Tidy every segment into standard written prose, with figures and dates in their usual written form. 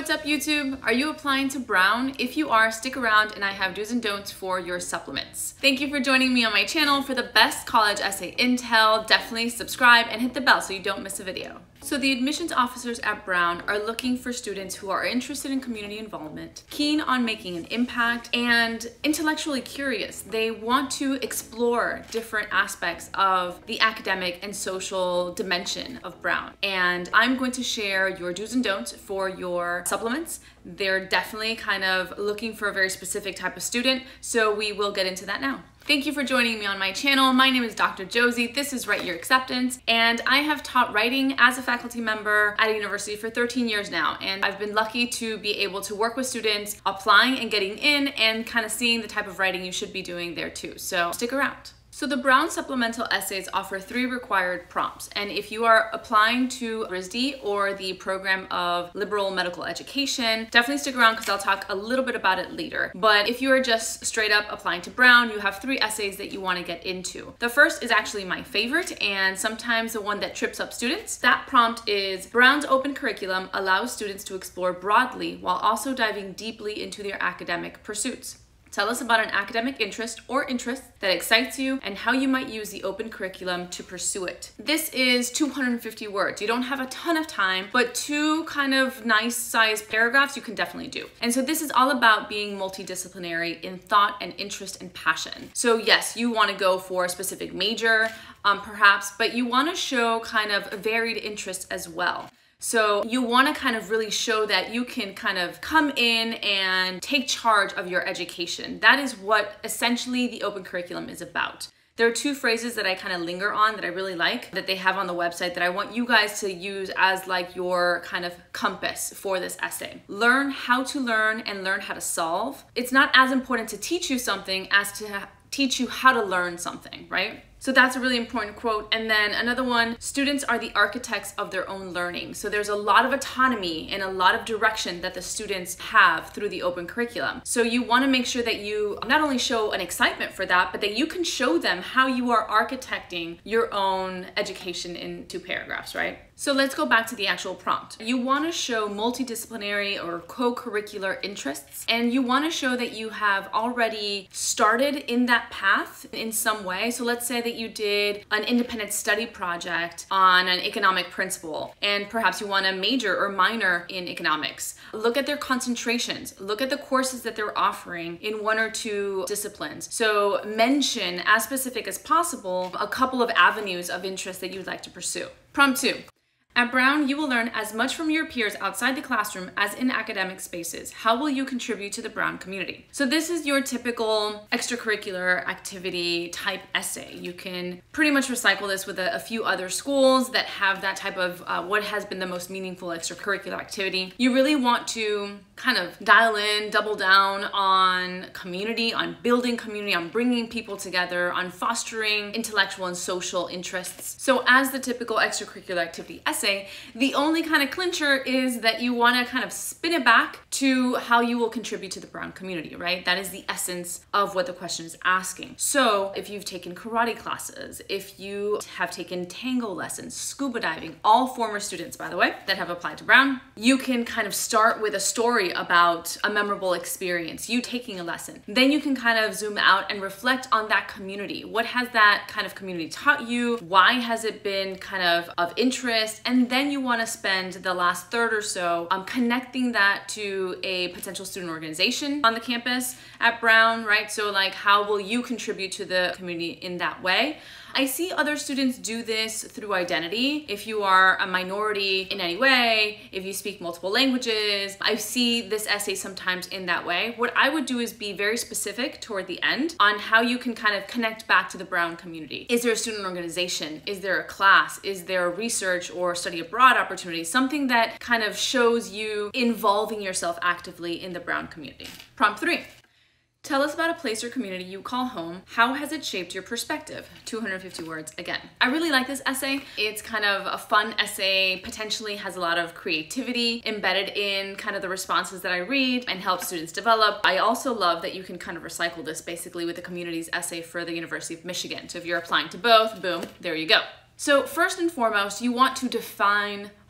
What's up, YouTube? Are you applying to Brown? If you are, stick around and I have do's and don'ts for your supplements. Thank you for joining me on my channel for the best college essay intel. Definitely subscribe and hit the bell so you don't miss a video. So the admissions officers at Brown are looking for students who are interested in community involvement, keen on making an impact, and intellectually curious. They want to explore different aspects of the academic and social dimension of Brown. And I'm going to share your do's and don'ts for your supplements. They're definitely kind of looking for a very specific type of student, so we will get into that now. Thank you for joining me on my channel. My name is Dr. Josie. This is Write Your Acceptance, and I have taught writing as a faculty member at a university for 13 years now, and I've been lucky to be able to work with students applying and getting in and kind of seeing the type of writing you should be doing there too, so stick around. So the Brown supplemental essays offer 3 required prompts, and if you are applying to RISD or the program of liberal medical education, definitely stick around because I'll talk a little bit about it later. But if you are just straight up applying to Brown, you have 3 essays that you want to get into. The first is actually my favorite and sometimes the one that trips up students. That prompt is: Brown's open curriculum allows students to explore broadly while also diving deeply into their academic pursuits. Tell us about an academic interest or interest that excites you and how you might use the open curriculum to pursue it. This is 250 words. You don't have a ton of time, but 2 kind of nice sized paragraphs you can definitely do. And so this is all about being multidisciplinary in thought and interest and passion. So yes, you want to go for a specific major, perhaps, but you want to show kind of varied interests as well. So you want to kind of really show that you can kind of come in and take charge of your education. That is what essentially the open curriculum is about. There are 2 phrases that I kind of linger on that I really like that they have on the website that I want you guys to use as like your kind of compass for this essay. Learn how to learn and learn how to solve. It's not as important to teach you something as to teach you how to learn something, right? So that's a really important quote. And then another one: students are the architects of their own learning. So there's a lot of autonomy and a lot of direction that the students have through the open curriculum. So you want to make sure that you not only show an excitement for that, but that you can show them how you are architecting your own education in 2 paragraphs, right? So let's go back to the actual prompt. You want to show multidisciplinary or co-curricular interests, and you want to show that you have already started in that path in some way. So let's say that you did an independent study project on an economic principle, and perhaps you want to major or minor in economics. Look at their concentrations. Look at the courses that they're offering in 1 or 2 disciplines. So mention, as specific as possible, a couple of avenues of interest that you'd like to pursue. Prompt 2. At Brown, you will learn as much from your peers outside the classroom as in academic spaces. How will you contribute to the Brown community? So this is your typical extracurricular activity type essay. You can pretty much recycle this with a few other schools that have that type of what has been the most meaningful extracurricular activity. You really want to kind of dial in, double down on community, on building community, on bringing people together, on fostering intellectual and social interests. So as the typical extracurricular activity essay, the only kind of clincher is that you want to kind of spin it back to how you will contribute to the Brown community, right? That is the essence of what the question is asking. So if you've taken karate classes, if you have taken tango lessons, scuba diving, all former students, by the way, that have applied to Brown, you can kind of start with a story about a memorable experience, you taking a lesson. Then you can kind of zoom out and reflect on that community. What has that kind of community taught you? Why has it been kind of interest? And then you want to spend the last third or so connecting that to a potential student organization on the campus at Brown, right? So like, how will you contribute to the community in that way? I see other students do this through identity. If you are a minority in any way, if you speak multiple languages, I see this essay sometimes in that way. What I would do is be very specific toward the end on how you can kind of connect back to the Brown community. Is there a student organization? Is there a class? Is there a research or study abroad opportunity? Something that kind of shows you involving yourself actively in the Brown community. Prompt 3. Tell us about a place or community you call home. How has it shaped your perspective? 250 words again. I really like this essay. It's kind of a fun essay, potentially has a lot of creativity embedded in kind of the responses that I read and help students develop. I also love that you can kind of recycle this basically with the community's essay for the University of Michigan. So if you're applying to both, boom, there you go. So first and foremost, you want to define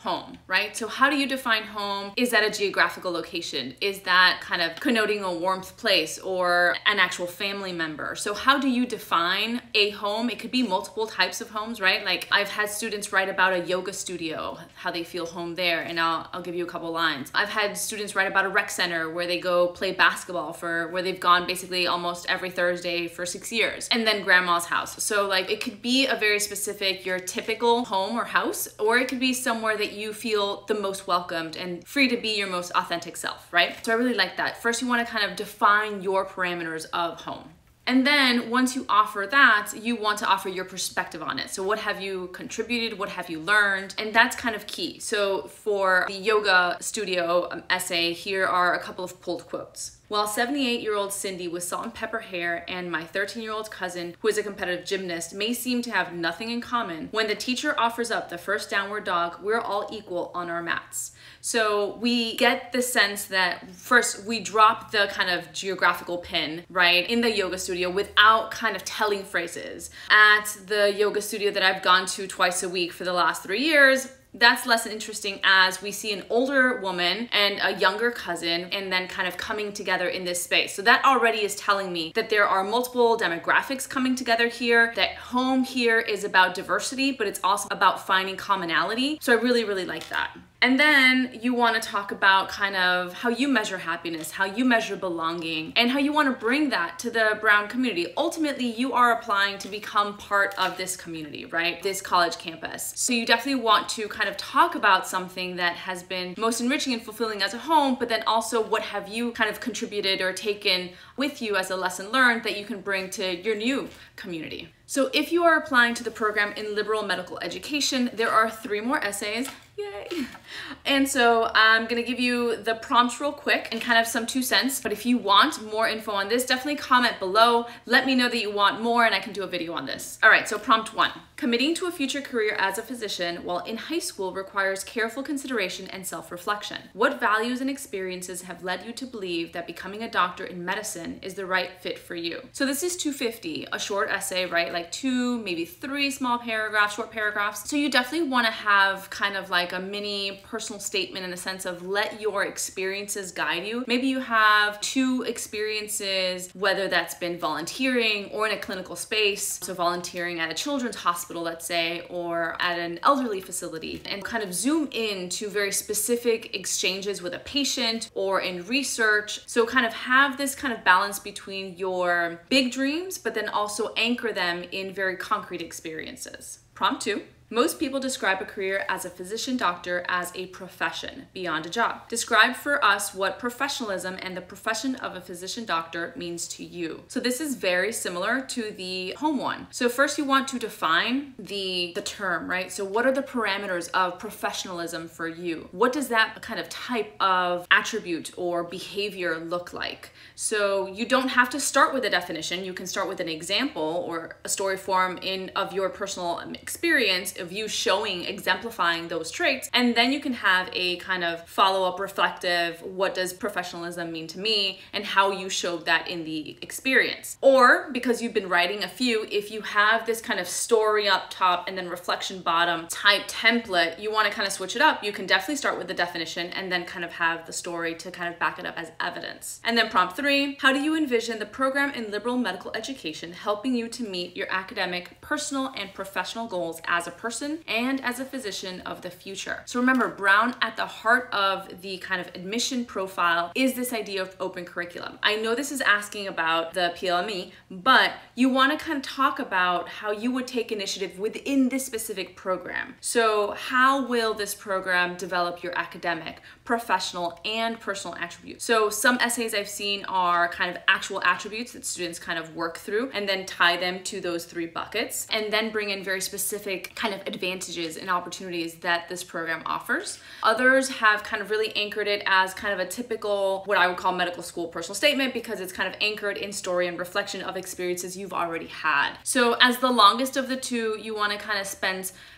home, right? So how do you define home? Is that a geographical location? Is that kind of connoting a warmth place or an actual family member? So how do you define a home? It could be multiple types of homes, right? Like I've had students write about a yoga studio, how they feel home there, and I'll give you a couple lines. I've had students write about a rec center where they go play basketball where they've gone basically almost every Thursday for 6 years, and then grandma's house. So like it could be a very specific, your typical home or house, or it could be somewhere that you feel the most welcomed and free to be your most authentic self, right? So I really like that. First, you want to kind of define your parameters of home. And then once you offer that, you want to offer your perspective on it. So what have you contributed? What have you learned? And that's kind of key. So for the yoga studio essay, here are a couple of pulled quotes. While 78-year-old Cindy with salt and pepper hair and my 13-year-old cousin, who is a competitive gymnast, may seem to have nothing in common, when the teacher offers up the first downward dog, we're all equal on our mats. So we get the sense that first we drop the kind of geographical pin, right, in the yoga studio without kind of telling phrases. At the yoga studio that I've gone to twice a week for the last 3 years, that's less interesting as we see an older woman and a younger cousin and then kind of coming together in this space. So that already is telling me that there are multiple demographics coming together here, that home here is about diversity, but it's also about finding commonality. So I really, really like that. And then you want to talk about kind of how you measure happiness, how you measure belonging, and how you want to bring that to the Brown community. Ultimately, you are applying to become part of this community, right? This college campus. So you definitely want to kind of talk about something that has been most enriching and fulfilling as a home, but then also what have you kind of contributed or taken with you as a lesson learned that you can bring to your new community. So if you are applying to the program in liberal medical education, there are 3 more essays. Yay! And so I'm gonna give you the prompts real quick and kind of some 2 cents, but if you want more info on this, definitely comment below. Let me know that you want more and I can do a video on this. All right, so prompt 1. Committing to a future career as a physician while in high school requires careful consideration and self-reflection. What values and experiences have led you to believe that becoming a doctor in medicine is the right fit for you? So this is 250, a short essay, right? Like 2, maybe 3 small paragraphs, short paragraphs. So you definitely want to have kind of like a mini personal statement in the sense of let your experiences guide you. Maybe you have 2 experiences, whether that's been volunteering or in a clinical space. So volunteering at a children's hospital, let's say, or at an elderly facility, and kind of zoom in to very specific exchanges with a patient or in research. So kind of have this kind of balance between your big dreams, but then also anchor them in very concrete experiences. Prompt 2. Most people describe a career as a physician doctor as a profession beyond a job. Describe for us what professionalism and the profession of a physician doctor means to you. So this is very similar to the home one. So first you want to define the term, right? So what are the parameters of professionalism for you? What does that kind of type of attribute or behavior look like? So you don't have to start with a definition. You can start with an example or a story form of your personal experience of you showing, exemplifying those traits, and then you can have a kind of follow-up reflective, what does professionalism mean to me, and how you showed that in the experience. Or because you've been writing a few, if you have this kind of story up top and then reflection bottom type template, you want to kind of switch it up. You can definitely start with the definition and then kind of have the story to kind of back it up as evidence. And then prompt 3, how do you envision the program in liberal medical education helping you to meet your academic, personal, and professional goals as a person and as a physician of the future? So remember, Brown, at the heart of the kind of admission profile is this idea of open curriculum. I know this is asking about the PLME, but you want to kind of talk about how you would take initiative within this specific program. So how will this program develop your academic, professional, and personal attributes? So some essays I've seen are kind of actual attributes that students kind of work through and then tie them to those 3 buckets and then bring in very specific kind of advantages and opportunities that this program offers. Others have kind of really anchored it as kind of a typical, what I would call medical school personal statement, because it's kind of anchored in story and reflection of experiences you've already had. So as the longest of the 2, you want to kind of spend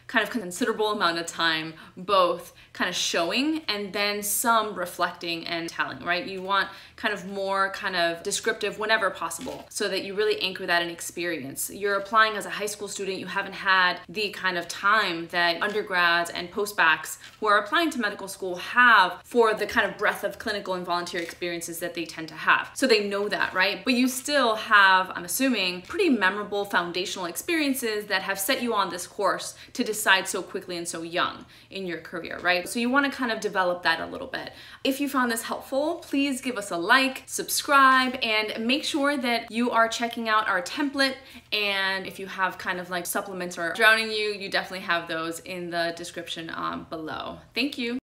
kind of considerable amount of time both kind of showing and then some reflecting and telling, right? You want kind of more kind of descriptive whenever possible so that you really anchor that in experience. You're applying as a high school student, you haven't had the kind of time that undergrads and postbacks who are applying to medical school have for the kind of breadth of clinical and volunteer experiences that they tend to have. So they know that, right? But you still have, I'm assuming, pretty memorable foundational experiences that have set you on this course to decide so quickly and so young in your career, right? So you want to kind of develop that a little bit. If you found this helpful, please give us a like, subscribe, and make sure that you are checking out our template. And if you have kind of like supplements or drowning you definitely have those in the description below. Thank you.